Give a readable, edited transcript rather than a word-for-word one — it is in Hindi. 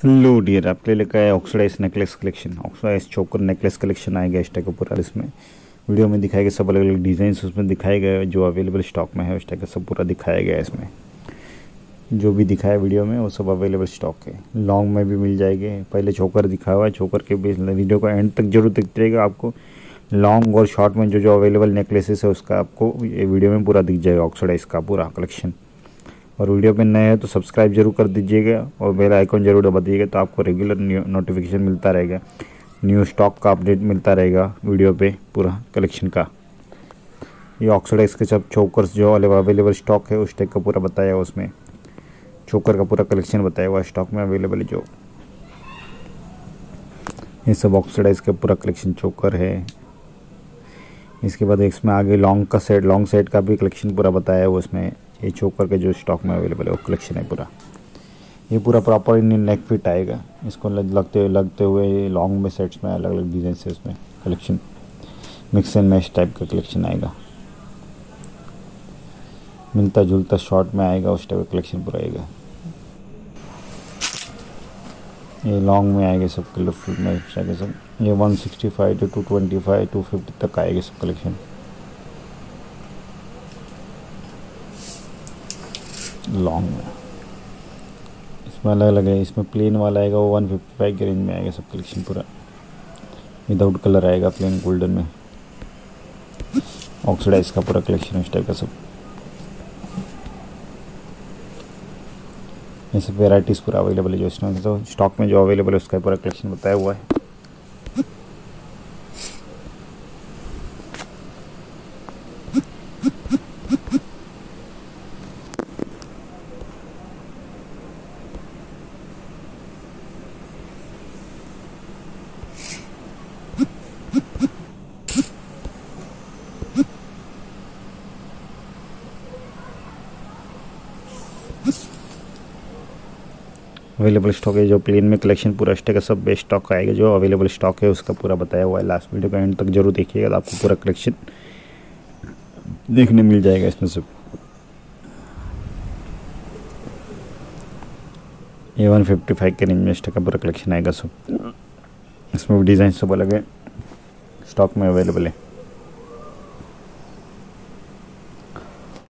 हेलो डियर, आपके लिए लेकर आया oxidise necklace collection. Oxidise choker necklace collection आएगा इस टाइप का पूरा। इसमें वीडियो में दिखाए गए सब अलग अलग डिज़ाइन उसमें दिखाए गए, जो अवेलेबल स्टॉक में है उस टाइप का सब पूरा दिखाया गया है। इसमें जो भी दिखाया वीडियो में वो सब अवेलेबल स्टॉक है। लॉन्ग में भी मिल जाएंगे। पहले चोकर दिखा हुआ है, चोकर के बीच वीडियो को एंड तक जरूर दिखते रहेगा। आपको लॉन्ग और शॉर्ट में जो जो अवेलेबल नेकलेसेस है उसका आपको ये वीडियो में पूरा दिख जाएगा, ऑक्सीडाइज का पूरा कलेक्शन। और वीडियो पे नए हैं तो सब्सक्राइब जरूर कर दीजिएगा और बेल आइकन जरूर दबा दीजिएगा, तो आपको रेगुलर नोटिफिकेशन मिलता रहेगा, न्यू स्टॉक का अपडेट मिलता रहेगा वीडियो पे पूरा कलेक्शन का। ये ऑक्सीडाइज के सब चोकर्स जो अवेलेबल स्टॉक है उस टाइप का पूरा बताया हुआ, उसमें चोकर का पूरा कलेक्शन बताया हुआ स्टॉक में अवेलेबल है। जो ये सब ऑक्सीडाइज का पूरा कलेक्शन चोकर है। इसके बाद इसमें आगे लॉन्ग सेट का भी कलेक्शन पूरा बताया हुआ उसमें। ये चोकर के जो स्टॉक में अवेलेबल है वो कलेक्शन है पूरा। ये पूरा प्रॉपर नेक फिट आएगा। इसको लगते हुए लॉन्ग में सेट्स में अलग अलग डिज़ाइन से इसमें collection mix and match type का कलेक्शन आएगा। मिलता जुलता शॉर्ट में आएगा उस टाइप का कलेक्शन पूरा आएगा। ये लॉन्ग में आएगा सब कलरफुल में आएगा सब। ये 165 to 225 250 तक आएगा सब कलेक्शन लॉन्ग में। इसमें अलग अलग है। इसमें प्लेन वाला आएगा वो 155 के रेंज में आएगा सब कलेक्शन पूरा। विदाउट कलर आएगा प्लेन गोल्डन में। ऑक्सीडाइज का पूरा कलेक्शन इस टाइप का सब। ये सब वेराइटीज़ पूरा अवेलेबल है जो इसमें तो स्टॉक में जो अवेलेबल है उसका पूरा कलेक्शन बताया हुआ है। अवेलेबल स्टॉक है जो प्लेन में कलेक्शन पूरा स्टॉक है सब बेस्ट स्टॉक आएगा। जो अवेलेबल स्टॉक है उसका पूरा बताया हुआ है। लास्ट वीडियो का एंड तक जरूर देखिएगा तो आपको पूरा कलेक्शन देखने मिल जाएगा इसमें सब। ये 155 के रेंज में स्टॉक का पूरा कलेक्शन आएगा सब। इसमें डिज़ाइन सब अलग है, स्टॉक में अवेलेबल है।